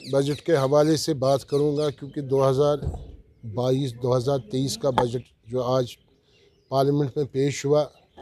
Budget के हवाले से बात करूंगा क्योंकि 2022-2023 का बजट जो आज पार्लियामेंट में पेश हुआ,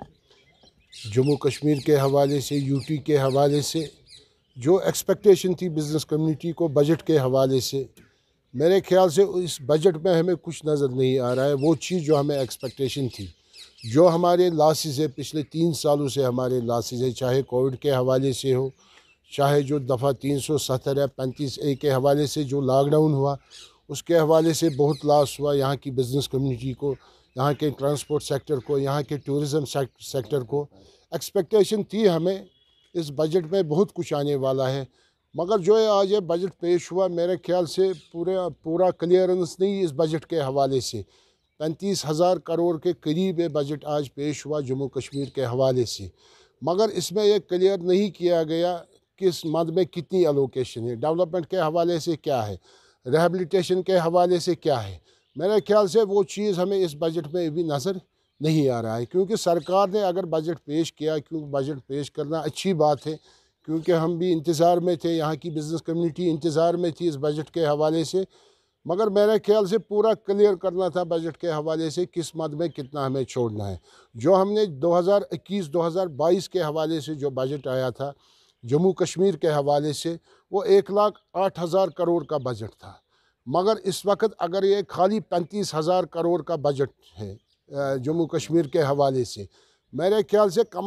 जम्मू कश्मीर के हवाले से, यूटी के हवाले से जो एक्सपेक्टेशन थी बिज़नेस कम्युनिटी को बजट के हवाले से, मेरे ख्याल से इस बजट में हमें कुछ नज़र नहीं आ रहा है। वो चीज़ जो हमें एक्सपेक्टेशन थी, जो हमारे लॉसेस है, पिछले 3 सालों से हमारे लॉसेस है, चाहे कोविड के हवाले से हो, चाहे जो दफ़ा 370 या 35A के हवाले से जो लॉकडाउन हुआ उसके हवाले से बहुत लॉस हुआ यहाँ की बिज़नेस कम्युनिटी को, यहाँ के ट्रांसपोर्ट सेक्टर को, यहाँ के टूरिज़म सेक्टर को। एक्सपेक्टेशन थी हमें इस बजट में बहुत कुछ आने वाला है, मगर जो है आज ये बजट पेश हुआ, मेरे ख्याल से पूरा क्लियरेंस नहीं इस बजट के हवाले से। 35,000 करोड़ के करीब ये बजट आज पेश हुआ जम्मू कश्मीर के हवाले से, मगर इसमें यह क्लियर नहीं किया गया किस मद में कितनी एलोकेशन है, डेवलपमेंट के हवाले से क्या है, रिहेबिलिटेशन के हवाले से क्या है। मेरे ख्याल से वो चीज़ हमें इस बजट में भी नज़र नहीं आ रहा है, क्योंकि सरकार ने अगर बजट पेश किया, क्योंकि बजट पेश करना अच्छी बात है, क्योंकि हम भी इंतज़ार में थे, यहाँ की बिज़नेस कम्युनिटी इंतज़ार में थी इस बजट के हवाले से, मगर मेरे ख्याल से पूरा क्लियर करना था बजट के हवाले से किस मद में कितना हमें छोड़ना है। जो हमने 2021-2022 के हवाले से जो बजट आया था जम्मू कश्मीर के हवाले से, वो 1,08,000 करोड़ का बजट था, मगर इस वक्त अगर ये खाली 35,000 करोड़ का बजट है जम्मू कश्मीर के हवाले से, मेरे ख्याल से कम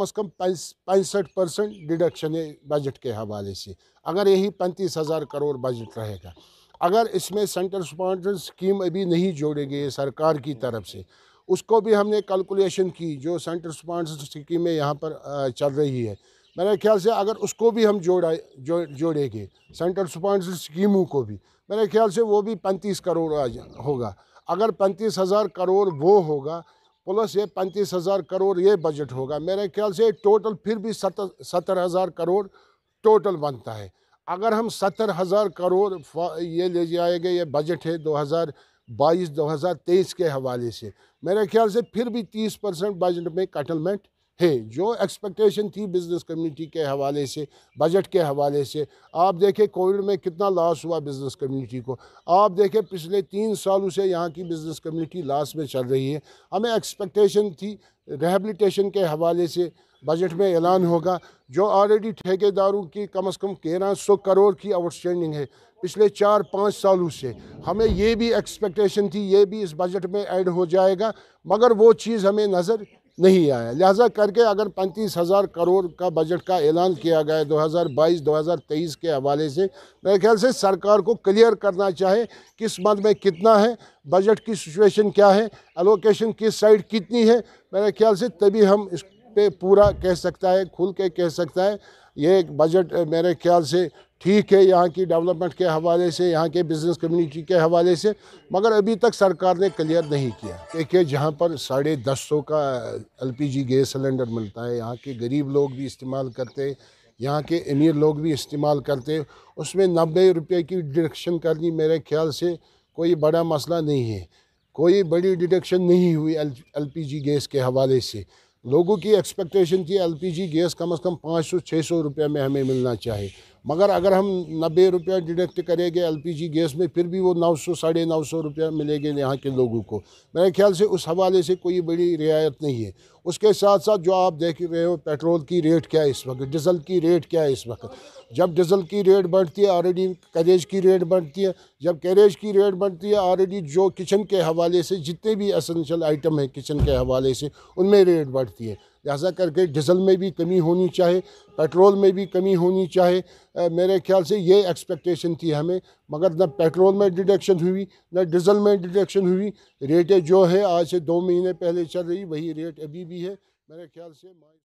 65% डिडक्शन है बजट के हवाले से। अगर यही 35,000 करोड़ बजट रहेगा, अगर इसमें सेंट्रल स्पॉन्सर्ड स्कीम अभी नहीं जोड़ेंगे सरकार की तरफ से, उसको भी हमने कैलकुलेशन की, जो सेंट्रल स्पॉन्सर्ड स्कीमें यहाँ पर चल रही है, मेरे ख्याल से अगर उसको भी हम जोड़ेंगे सेंट्रल स्पॉन्सर्ड स्कीमों को भी, मेरे ख्याल से वो भी 35 करोड़ होगा। अगर 35,000 करोड़ वो होगा प्लस ये 35,000 करोड़ ये बजट होगा, मेरे ख्याल से टोटल फिर भी 70,000 करोड़ टोटल बनता है। अगर हम 70,000 करोड़ ये ले जाएंगे, ये बजट है 2022-2023 के हवाले से, मेरे ख्याल से फिर भी 30% बजट में कटलमेंट है। जो एक्सपेक्टेशन थी बिज़नेस कम्युनिटी के हवाले से, बजट के हवाले से, आप देखें कोविड में कितना लॉस हुआ बिज़नेस कम्युनिटी को, आप देखें पिछले 3 सालों से यहाँ की बिज़नेस कम्युनिटी लॉस में चल रही है। हमें एक्सपेक्टेशन थी रिहेबिलिटेशन के हवाले से बजट में ऐलान होगा, जो ऑलरेडी ठेकेदारों की कम से कम 1,300 करोड़ की आउटस्टैंडिंग है पिछले 4-5 सालों से, हमें ये भी एक्सपेक्टेशन थी ये भी इस बजट में ऐड हो जाएगा, मगर वो चीज़ हमें नज़र नहीं आया। लिहाजा करके अगर 35,000 करोड़ का बजट का ऐलान किया गया 2022-2023 के हवाले से, मेरे ख्याल से सरकार को क्लियर करना चाहे किस मद में कितना है, बजट की सिचुएशन क्या है, एलोकेशन किस साइड कितनी है। मेरे ख्याल से तभी हम इस पे पूरा कह सकता है, खुल के कह सकता है ये बजट मेरे ख्याल से ठीक है यहाँ की डेवलपमेंट के हवाले से, यहाँ के बिज़नेस कम्युनिटी के हवाले से, मगर अभी तक सरकार ने क्लियर नहीं किया। देखिए जहाँ पर 150 का LPG गैस सिलेंडर मिलता है, यहाँ के गरीब लोग भी इस्तेमाल करते, यहाँ के अमीर लोग भी इस्तेमाल करते, उसमें 90 रुपये की डिडक्शन करनी मेरे ख्याल से कोई बड़ा मसला नहीं है। कोई बड़ी डिडक्शन नहीं हुई LPG गैस के हवाले से। लोगों की एक्सपेक्टेशन थी LPG गैस कम से कम 500-600 रुपये में हमें मिलना चाहिए, मगर अगर हम 90 रुपया डिडक्ट करेंगे LPG गैस में, फिर भी वो 900-950 रुपया मिलेंगे यहाँ के लोगों को। मेरे ख्याल से उस हवाले से कोई बड़ी रियायत नहीं है। उसके साथ साथ जो आप देख रहे हो पेट्रोल की रेट क्या है इस वक्त, डीजल की रेट क्या है इस वक्त। जब डीजल की रेट बढ़ती है ऑलरेडी कैरेज की रेट बढ़ती है, जब कैरेज की रेट बढ़ती है ऑलरेडी जो किचन के हवाले से जितने भी एसेंशियल आइटम है किचन के हवाले से उनमें रेट बढ़ती है। लिहाजा करके डीजल में भी कमी होनी चाहिए, पेट्रोल में भी कमी होनी चाहिए। मेरे ख्याल से ये एक्सपेक्टेशन थी हमें, मगर न पेट्रोल में डिडक्शन हुई न डीजल में डिडक्शन हुई। रेटें जो है आज से 2 महीने पहले चल रही वही रेट अभी भी है। मेरे ख्याल से